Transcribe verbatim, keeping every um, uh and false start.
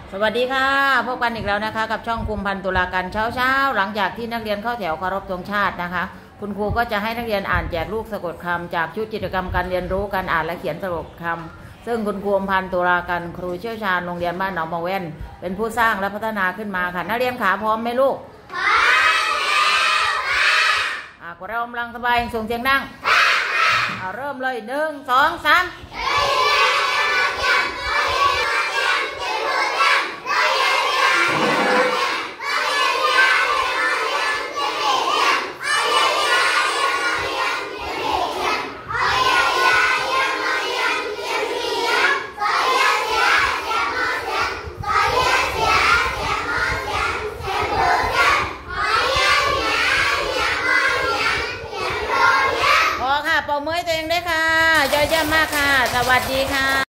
สวัสดีค่ะพบกันอีกแล้วนะคะกับช่องคุมพันตุลาการเช้าเช้าหลังจากที่นักเรียนเข้าแถวเคารพธงชาตินะคะคุณครูก็จะให้นักเรียนอ่านแจกลูกสะกดคำจากชุดกิจกรรมการเรียนรู้การอ่านและเขียนสะกดคำซึ่งคุณครูพันตุลาการครูเชี่ยวชาญโรงเรียนบ้านหนองบางแว่นเป็นผู้สร้างและพัฒนาขึ้นมาค่ะนักเรียนขาพร้อมไหมลูกพร้อมแล้วค่ะพวกเรากำลังสบายส่งเสียงดังเริ่มเลยหนึ่งสองสามปรบมือตัวเองด้วยค่ะเยอะๆมากค่ะสวัสดีค่ะ